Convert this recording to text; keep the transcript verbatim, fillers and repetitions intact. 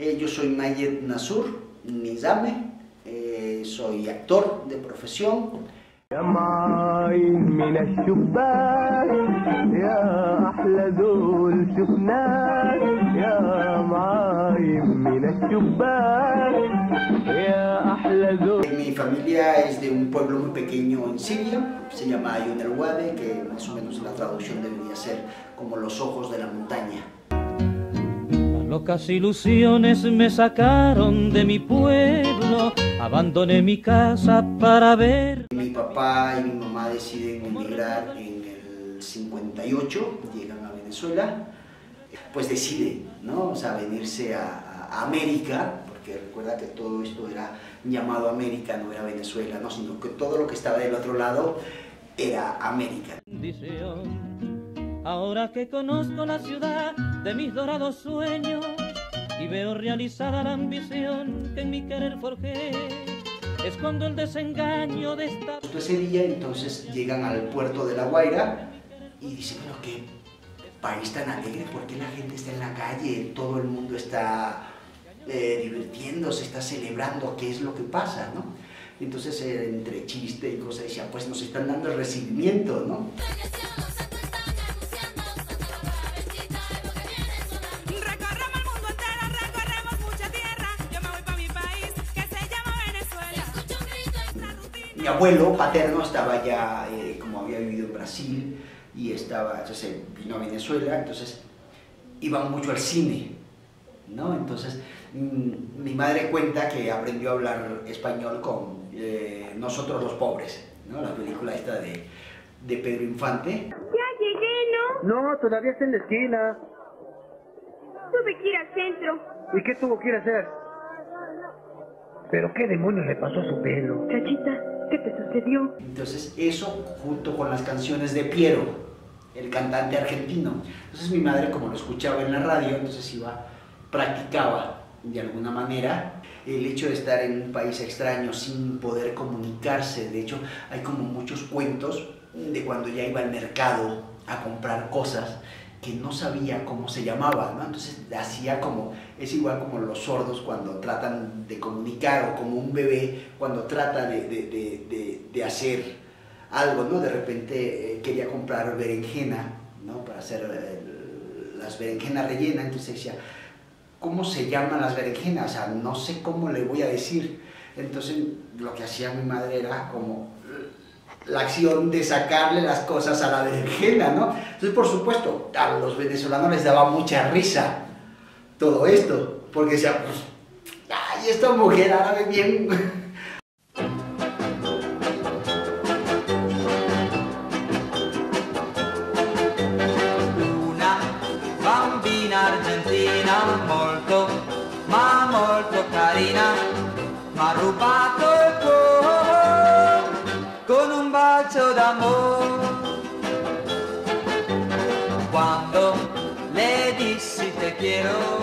Eh, yo soy Mayed Nasur Nizame, eh, soy actor de profesión. يا معاي من الشباك يا أحلى ذول شفناك يا معاي من الشباك يا أحلى ذول. Mi familia es de un pueblo muy pequeño en Siria, se llama Ayun el Wade, que más o menos la traducción debería ser como los ojos de la montaña. Locas ilusiones me sacaron de mi pueblo, abandoné mi casa para ver. Mi papá y mi mamá deciden emigrar en el cincuenta y ocho, llegan a Venezuela, pues deciden, ¿no? O sea, venirse a, a América, porque recuerda que todo esto era llamado América, no era Venezuela, ¿no? Sino que todo lo que estaba del otro lado era América. Ahora que conozco la ciudad de mis dorados sueños y veo realizada la ambición que en mi querer forjé, es cuando el desengaño de esta... Ese día entonces llegan al puerto de La Guaira y dicen, bueno, qué país tan alegre, ¿por qué la gente está en la calle? Todo el mundo está eh, divirtiéndose, está celebrando, ¿qué es lo que pasa, no? Entonces eh, entre chiste y cosas decían, pues nos están dando el recibimiento, ¿no? Mi abuelo paterno estaba ya, eh, como había vivido en Brasil, y estaba, entonces vino a Venezuela, entonces iban mucho al cine, ¿no? Entonces mmm, mi madre cuenta que aprendió a hablar español con eh, Nosotros los Pobres, ¿no? La película esta de, de Pedro Infante. Ya llegué, ¿no? No, todavía está en la esquina. Tuve que ir al centro. ¿Y qué tuvo que ir a hacer? ¿Pero qué demonios le pasó a su pelo? Chachita, ¿qué te sucedió? Entonces eso junto con las canciones de Piero, el cantante argentino. Entonces mi madre, como lo escuchaba en la radio, entonces iba, practicaba de alguna manera el hecho de estar en un país extraño sin poder comunicarse. De hecho hay como muchos cuentos de cuando ya iba al mercado a comprar cosas que no sabía cómo se llamaba, ¿no? Entonces hacía como, es igual como los sordos cuando tratan de comunicar, o como un bebé cuando trata de, de, de, de, de hacer algo, ¿no? De repente eh, quería comprar berenjena, ¿no? Para hacer eh, las berenjenas rellenas, entonces decía, ¿cómo se llaman las berenjenas? O sea, no sé cómo le voy a decir. Entonces lo que hacía mi madre era como la acción de sacarle las cosas a la berenjena, ¿no? Entonces, por supuesto, a los venezolanos les daba mucha risa todo esto, porque decían, pues, ay, esta mujer árabe bien... Una bambina argentina molto, ma molto carina, m'ha rubato il cuore con un bacio d'amore. Cuando le dissi te quiero